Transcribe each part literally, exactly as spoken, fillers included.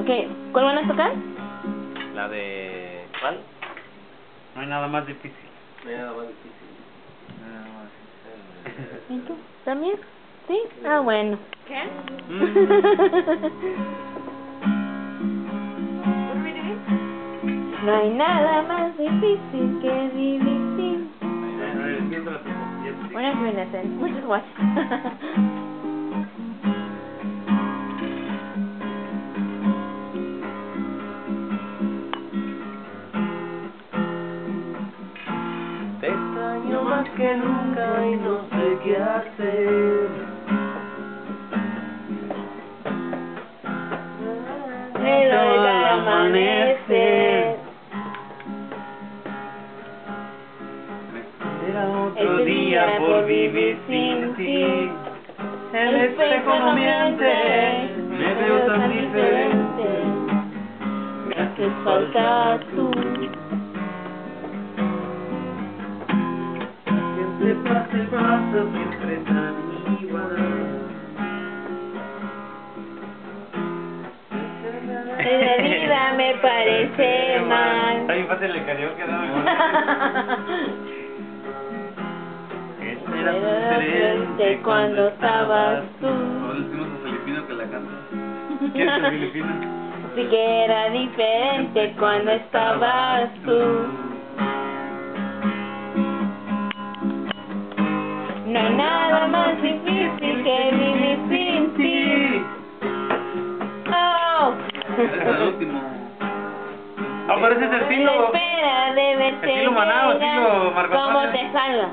Ok, ¿cuál van a tocar? La de... ¿Cuál? No hay nada más difícil. No hay nada más difícil. Nada más difícil. ¿Y tú? ¿También? ¿Sí? Ah, bueno. ¿Qué? No hay nada más difícil que vivir sin... Buenas noches, muchas gracias. Te extraño más que nunca y no sé qué hacer. Me doy al amanecer. Era otro Este día por vivir sin ti. En este ambiente me veo tan diferente. Me haces falta tú. Siempre pasa y pasa, siempre tan igual. La vida me parece mal. Está bien fácil el karaoke, ¿no? Este era Era diferente cuando estabas tú. Ahora le decimos a Filipino que la canta. ¿Quién es el Filipino? Sí que era diferente cuando estabas tú. No hay nada más difícil que vivir sin ti. Oh. Ese es el último. Ah, pero ese es el estilo. Espera de verte Estilo Maná o estilo Marco como Antonio. te salga.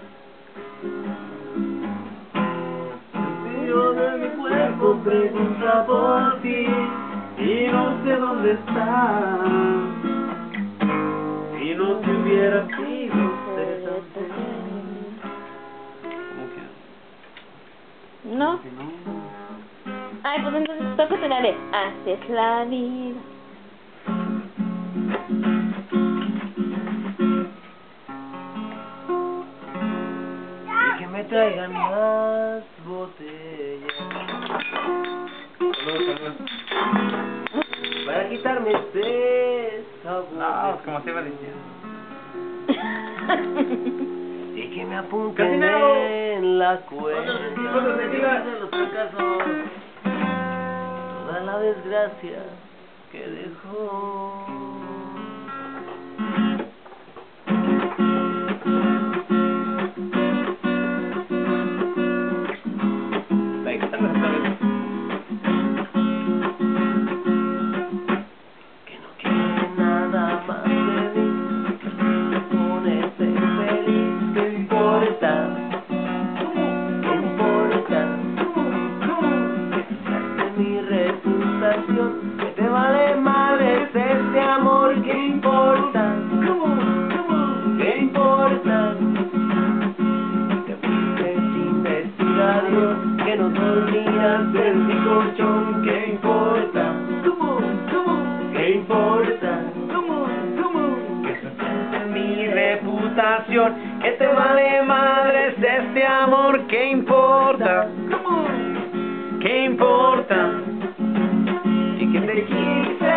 El frío de mi cuerpo pregunta por ti y no sé dónde está. Si no te hubiera sido cerca. ¿Cómo que? ¿No? Que no. Ay, pues entonces tócate la de así es la vida. Y que me traigan más botellas. Saludos, saludos. Para quitarme este sabor. No, como se iba diciendo. Y que me apunten Casinero. en la cuenta. ¿Cuántos tequilas? Los fracasos. Toda la desgracia que dejó. La guitarra está bien. Que no quiere nada más de mí, ponerte feliz. ¿Qué importa? ¿Qué importa? Que quitaste mi reputación, que te vale madres este amor. ¿Qué importa? ¿Qué importa? Te fuiste sin decir adiós, que no dormirás en mi colchón. ¿Qué importa? ¿Qué importa? Que sacaste mi reputación, que te vale madres este amor. ¿Qué importa? ¿Qué importa? Y que te quise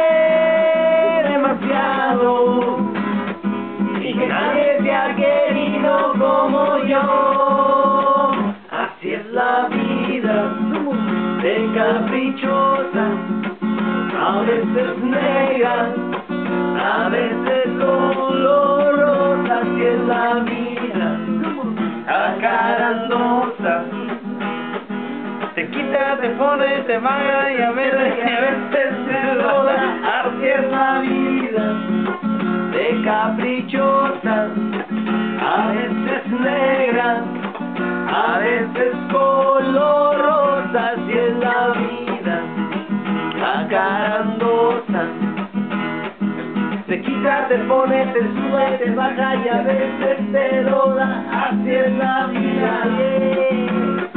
demasiado y que nadie te ha querido como yo. Así es la vida, de caprichosa, a veces negra, a veces dolorosa. Así es la vida, acarandosa. Te quita, te pone, te va y a veces, y a veces te roda. Así es la vida, de caprichosa, a veces negra, a veces color rosa. Así es la vida, acarandosa. Te quita, te pone, te sube, te baja y a veces te lo da. Así es la vida, yeah.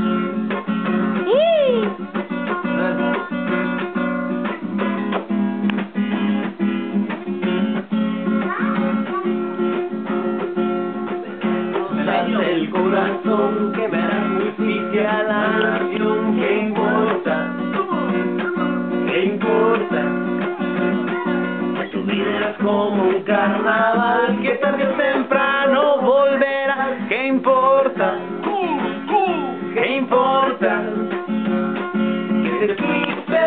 El corazón que me hará justicia a la nación. ¿Qué importa? ¿Qué importa? importa. Tu vida es como un carnaval que tarde o temprano volverá. ¿Qué importa? ¿Qué importa? Que te fuiste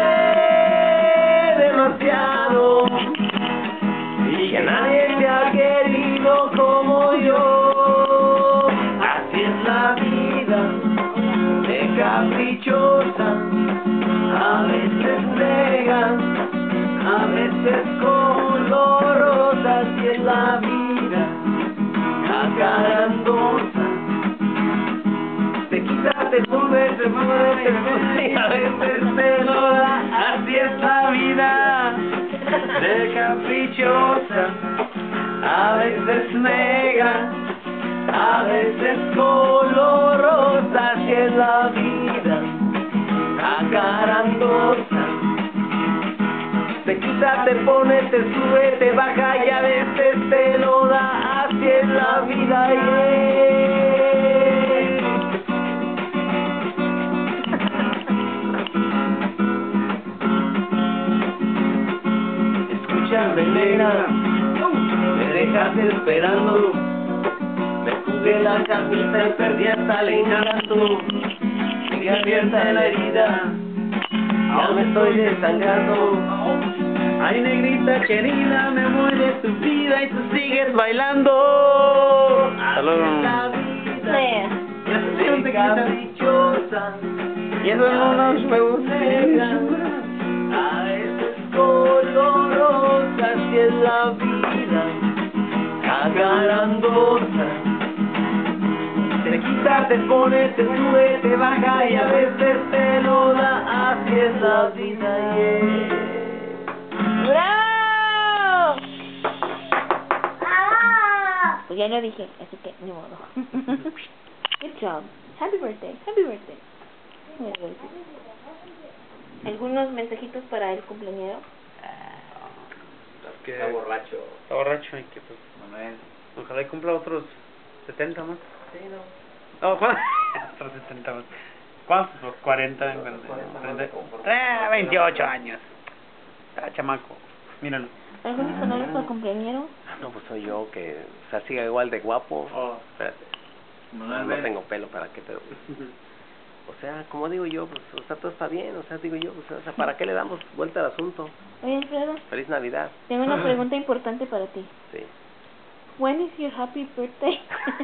demasiado y que nadie te ha querido como yo. Así es la vida, de caprichosa, a veces negra, a veces colorosa. Así es la vida, acarandosa. Te quita, te sube, te mueve, te mueve y a veces te lo da. Así es la vida, de caprichosa, a veces negra, a veces colorosa. Así es la vida, acarandosa. Te quita, te pone, te sube, te baja y a veces te lo da. Así es la vida, yeah. Escúchame, negra, me dejaste esperando. Me jugué la camisa y perdí hasta el encanto. Sigue abierta la herida, ya me estoy desangrando. Ay, negrita querida, me voy de tu vida y tú sigues bailando. Saludos. Sí. Caprichosa, Y eso no nos me gusta. a veces colorosa. Así es la vida, acarandosa. Te quita, te pone, te sube, te baja y a veces te lo da. Así es la vida, yeah. ¡Bravo! Pues ya lo dije, así que ni modo. Good job. Happy birthday. Happy birthday. Muy bien. ¿Algunos mensajitos para el cumpleañero? Es que Está borracho. está borracho y que pues Manuel. ojalá y cumpla otros setenta más. Sí, no. No, ¿cuántos? Otros setenta más. ¿Cuántos? Los cuarenta, cuarenta, eh, veintiocho años. Ah, chamaco. Míralo. ¿Algunos honores para el cumpleañero? No, pues soy yo que, o sea, siga igual de guapo. Oh. Espérate, Manuel, no ven. tengo pelo, ¿para qué? Pero, pues, o sea, como digo yo, pues, o sea, todo está bien, o sea, digo yo, o sea, ¿para qué le damos vuelta al asunto? Oye, Alfredo, Feliz Navidad. tengo una pregunta importante para ti. Sí. When is your happy birthday?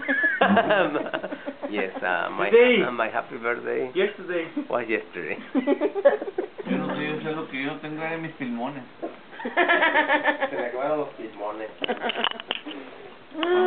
Yes, uh, my, Today. uh, my happy birthday Yesterday. was yesterday. Yo no sé, yo sé lo que yo tengo de mis pulmones. Se me acabaron los pulmones. Ah.